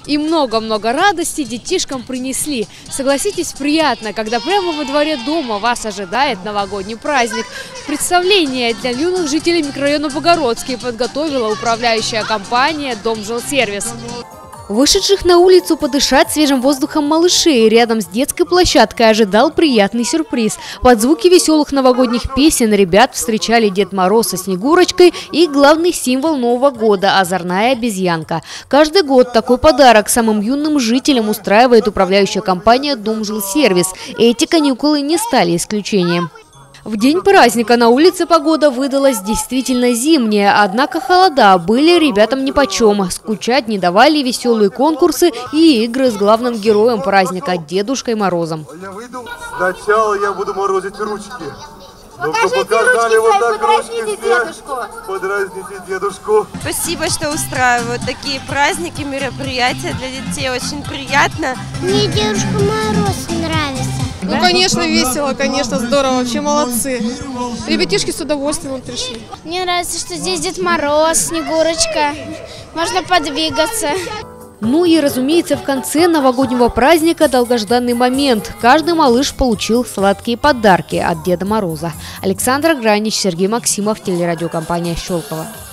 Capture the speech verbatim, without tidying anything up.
И много-много радости детишкам принесли. Согласитесь, приятно, когда прямо во дворе дома вас ожидает новогодний праздник. Представление для юных жителей микрорайона Богородский подготовила управляющая компания «Домжилсервис». Вышедших на улицу подышать свежим воздухом малышей рядом с детской площадкой ожидал приятный сюрприз. Под звуки веселых новогодних песен ребят встречали Дед Мороз со Снегурочкой и главный символ Нового года – озорная обезьянка. Каждый год такой подарок самым юным жителям устраивает управляющая компания «Домжилсервис». Эти каникулы не стали исключением. В день праздника на улице погода выдалась действительно зимняя, однако холода были ребятам нипочем. Скучать не давали веселые конкурсы и игры с главным героем праздника – Дедушкой Морозом. Я выйду, сначала я буду морозить ручки. Покажите ручки вот свои, так подразните ручки дедушку. Подразните дедушку. Спасибо, что устраивают такие праздники, мероприятия для детей. Очень приятно. Мне Дедушка Мороз нравится. Ну, конечно, весело, конечно, здорово, вообще молодцы. Ребятишки с удовольствием пришли. Мне нравится, что здесь Дед Мороз, Снегурочка. Можно подвигаться. Ну и, разумеется, в конце новогоднего праздника долгожданный момент. Каждый малыш получил сладкие подарки от Деда Мороза. Александра Гранич, Сергей Максимов, телерадиокомпания «Щелково».